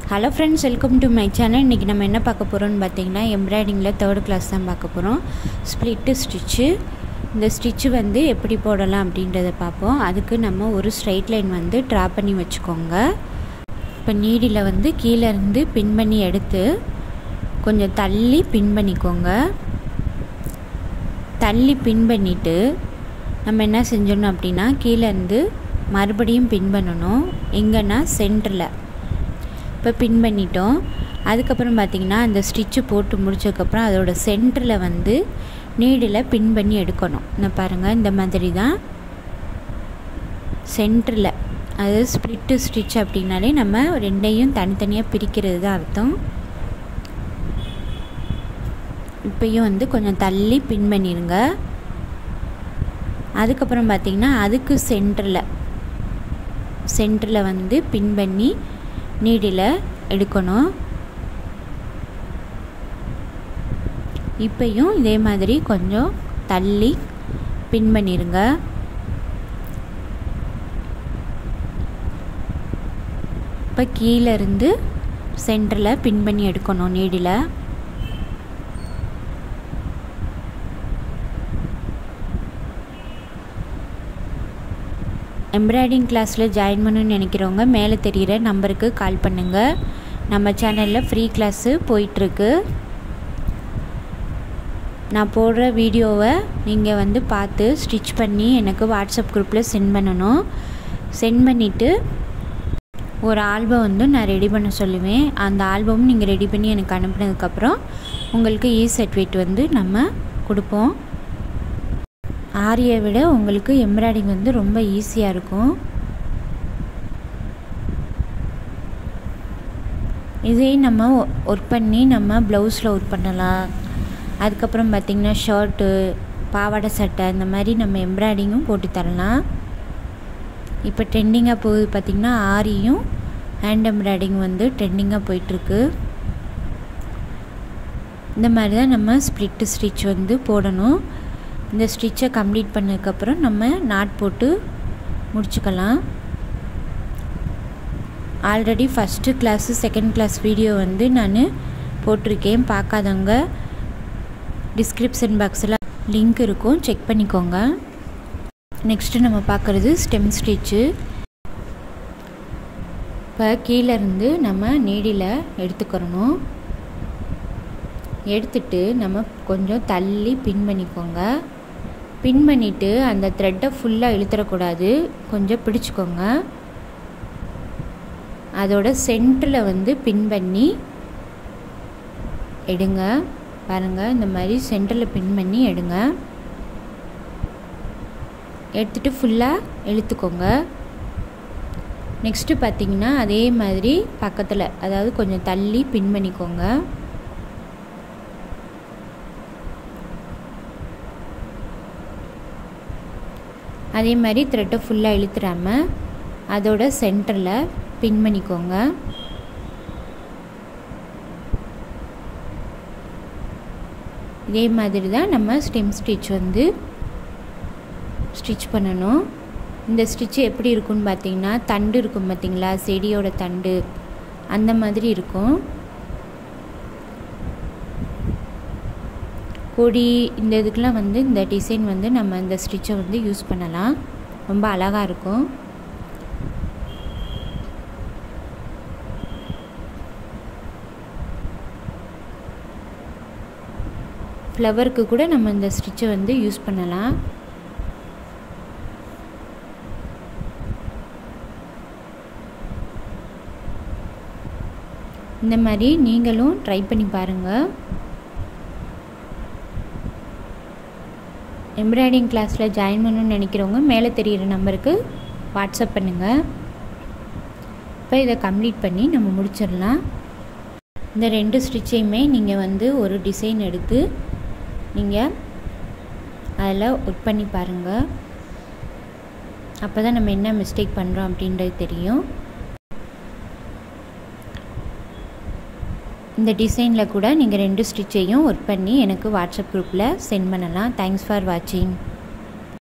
Hello friends, welcome to my channel. இன்னைக்கு நம்ம என்ன பார்க்க போறோம்னு பாத்தீங்கன்னா எம்ப்ராய்டிங்ல 3rd class தான் பார்க்க போறோம். Split stitch. இந்த ஸ்டிட்ச் வந்து எப்படி போடலாம் அப்படின்றத பாப்போம். அதுக்கு நம்ம ஒரு ஸ்ட்ரைட் லைன் வந்து டிரா பண்ணி வெச்சுக்கோங்க. இப்ப நீடில வந்து கீழ இருந்து பின் பண்ணி எடுத்து கொஞ்சம் தள்ளி பின் பண்ணிக்கோங்க. தள்ளி பின் பண்ணிட்டு நம்ம என்ன செஞ்சோம் அப்படினா கீழ இருந்து மறுபடியும் பின் பண்ணனும். எங்கனா சென்டர்ல இப்போ பின் பண்ணிட்டோம். அதுக்கு அப்புறம் பாத்தீங்கன்னா அந்த ஸ்டிட்ச் போட்டு முடிச்சதுக்கு அப்புறம் அதோட சென்டர்ல வந்து நீடில பின் பண்ணி எடுக்கணும். நான் பாருங்க இந்த மாதிரி தான் சென்டர்ல அது ஸ்ப்ளிட் ஸ்டிட்ச் அப்படினாலே நம்ம ரெண்டையும் தனித்தனியா பிரிக்கிறது தான் அர்த்தம். இப்பயும் வந்து கொஞ்சம் தள்ளி பின் பண்ணிருங்க. அதுக்கு அப்புறம் பாத்தீங்கன்னா அதுக்கு சென்டர்ல வந்து பின் பண்ணி நீடில எடுக்கணும். இப்பயும் இதே மாதிரி கொஞ்சம் தள்ளி பின் பண்ணிருங்க. இப்ப கீழ இருந்து சென்டர்ல பின் பண்ணி எடுக்கணும் நீடில. எம்ப்ராய்டிங் கிளாஸ்ல ஜாயின் பண்ணனும்னு நினைக்கிறவங்க மேலே தெரியுற நம்பருக்கு கால் பண்ணுங்க. நம்ம சேனல்ல ஃப்ரீ கிளாஸ் போயிட்டு இருக்கு. நான் போடுற வீடியோவை நீங்க வந்து பார்த்து ஸ்டிட்ச் பண்ணி எனக்கு வாட்ஸ்அப் குரூப்ல சென்ட் பண்ணனும். சென்ட் பண்ணிட்டு ஒரு ஆல்பம் வந்து நான் ரெடி பண்ண சொல்லுவேன். அந்த ஆல்பம் நீங்க ரெடி பண்ணி எனக்கு அனுப்புனதுக்கு அப்புறம் உங்களுக்கு சர்டிஃபிகேட் வந்து நம்ம கொடுப்போம். ஆரியை விட உங்களுக்கு எம்ப்ராய்டிங் வந்து ரொம்ப ஈஸியா இருக்கும். இதே நம்ம வர்க் பண்ணி நம்ம ப்ளவுஸ்ல வர்க் பண்ணலாம். அதுக்கு அப்புறம் பாத்தீங்கன்னா ஷர்ட், பாவாடை சட்டை இந்த மாதிரி நம்ம எம்ப்ராய்டிங்கும் போட்டு தரலாம். இப்போ ட்ரெண்டிங்கா போகுது பாத்தீங்கன்னா ஆரியும் ஹேண்ட் எம்ப்ராய்டிங் வந்து ட்ரெண்டிங்கா போயிட்டு இருக்கு. இந்த மாதிரி தான் நம்ம ஸ்ப்ளிட் ஸ்டிட்ச் வந்து போடணும். இந்த ஸ்டிட்சை கம்ப்ளீட் பண்ணதுக்கு அப்புறம் நம்ம நாட் போட்டு முடிச்சுக்கலாம். Already first class second class video வந்து நான் போட்டுருக்கேன். பார்க்காதவங்க டிஸ்கிரிப்ஷன் பாக்ஸ்ல லிங்க் இருக்கும், செக் பண்ணிக்கோங்க. நெக்ஸ்ட் நம்ம பார்க்கிறது ஸ்டெம் ஸ்டிட்ச். இப்போ கீழ இருந்து நம்ம நீடில எடுத்துக்கறணும். எடுத்துட்டு நம்ம கொஞ்சம் தள்ளி பின் பண்ணிக்கோங்க. பின் பண்ணிட்டு அந்த த்ரெட்டை ஃபுல்லா இழுத்துற கூடாது. கொஞ்சம் பிடிச்சுக்கோங்க. அதோட சென்டர்ல வந்து பின் பண்ணி எடுங்க. பாருங்க இந்த மாதிரி சென்டர்ல பின் பண்ணி எடுங்க. எடுத்துட்டு ஃபுல்லா இழுத்துக்கோங்க. நெக்ஸ்ட் பாத்தீங்கன்னா அதே மாதிரி பக்கத்துல அதாவது கொஞ்சம் தள்ளி பின் பண்ணிக்கோங்க. அதே மாதிரி த்ரெட்டை ஃபுல்லா இழுத்துறாம அதோட சென்டர்ல பின் பண்ணிக்கோங்க. இதே மாதிரி தான் நம்ம ஸ்டெம் ஸ்டிட்ச் வந்து ஸ்டிட்ச் பண்ணனும். இந்த ஸ்டிட்ச் எப்படி இருக்கும்னு பாத்தீங்கன்னா தண்டு இருக்கும் பாத்தீங்களா, செடியோட தண்டு அந்த மாதிரி இருக்கும். கொடி இந்த இதுக்கெல்லாம் வந்து இந்த டிசைன் வந்து நம்ம இந்த ஸ்டிட்சை வந்து யூஸ் பண்ணலாம். ரொம்ப அழகா இருக்கும். ஃப்ளவருக்கு கூட நம்ம இந்த ஸ்டிட்சை வந்து யூஸ் பண்ணலாம். இந்த மாதிரி நீங்களும் ட்ரை பண்ணி பாருங்க. எம்ப்ராய்டிங் கிளாஸ்ல ஜாயின் பண்ணனும்னு நினைக்கிறவங்க மேலே தெரியுற நம்பருக்கு வாட்ஸ்அப் பண்ணுங்க. இப்போ இதை கம்ப்ளீட் பண்ணி நம்ம முடிச்சிடலாம். இந்த ரெண்டு ஸ்டிட்சையுமே நீங்க வந்து ஒரு டிசைன் எடுத்து நீங்க அதில் ஒர்க் பண்ணி பாருங்க. அப்பதான் நம்ம என்ன மிஸ்டேக் பண்றோம் அப்படின்றது தெரியும். இந்த டிசைன்ல கூட நீங்க ரெண்டு ஸ்டிட்சையும் ஒர்க் பண்ணி எனக்கு வாட்ஸ்அப் குரூப்ல சென்ட் பண்ணலாம். Thanks for watching.